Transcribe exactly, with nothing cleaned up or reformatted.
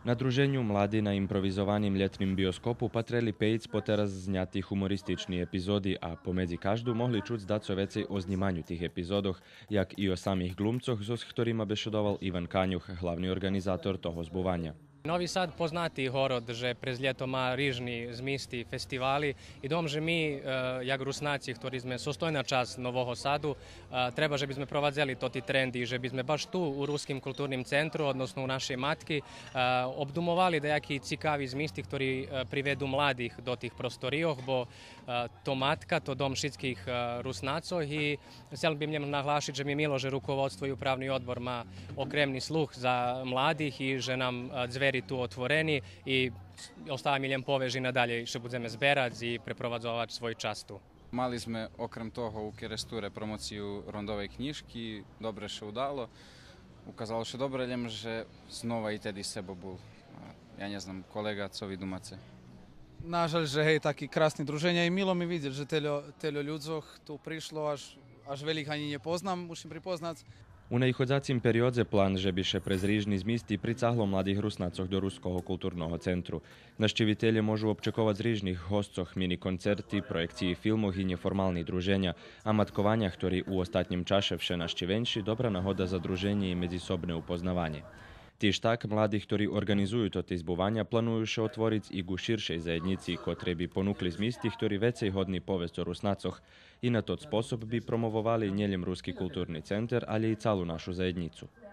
Na druženju mladi na improvizovanim ljetnim bioskopu patreli pejc po teraz znjati humoristični epizodi, a pomedzi každu mohli čuť daco vecej o znimanju tih epizodoh, jak i o samih glumcoh, zo s ktorima bešedoval Ivan Kanjuh, hlavni organizator toho zbuvanja. Novi Sad poznati город, že prez ljeto má rіжні змісті, фестивалі. І дом, že mi, jak Rusnaci, ktorí sme sostojna časť Novого Sadu, treba, že by sme provadzeli to ti trendi, že by sme baš tu u Ruskim kulturnim centru, odnosno u našej matki, obdumovali dejaki cikavi zmісті, ktorí privedú mladých do tých prostorijoh, bo to matka, to dom všetkých Rusnacov i chcel by mnem nahlášiť, že mi milo, že rukovodstvo i upravni odbor má okremni sluh za mladých i že nam dveri tu otvoreni i ostava mi ljem poveži nadalje što budeme zberać i preprovadzovať svoj čas tu. Mali sme okrem toho u Keresture promociju rondovej knižky, dobre še udalo. Ukazalo še dobre ljem, že znova i tedy sebo bol, ja ne znam, kolega, co vi dumace. Nažal, že hej, taki krasni druženja i milo mi vidjeti, že teljo, teljo ľudzoch tu prišlo, až, až velik ani ne poznam, mušim pripoznať. U najchodzacim periodze plan, že biše prez rižni zmisti pricahlo mladih Rusnacoh do Ruského kulturného centru. Našćivitelje môžu občekovať z rižnih hostcoch mini koncerti, projekciji filmoh i neformalni druženja, a matkovanja, ktorí u ostatnjem čaše vše našćivenši, dobra nahoda za druženje i medzisobne upoznavanje. Tiež tak, mladí, ktorí organizujú toto zbuvania, planujú še otvoriť i gu širšej zajednici, kotre by ponukli zmisti, ktorí vecej hodní povesť o Rusnacoch i na tot spôsob by promovovali nielen Ruski kulturni center, ali i calu našu zajednicu.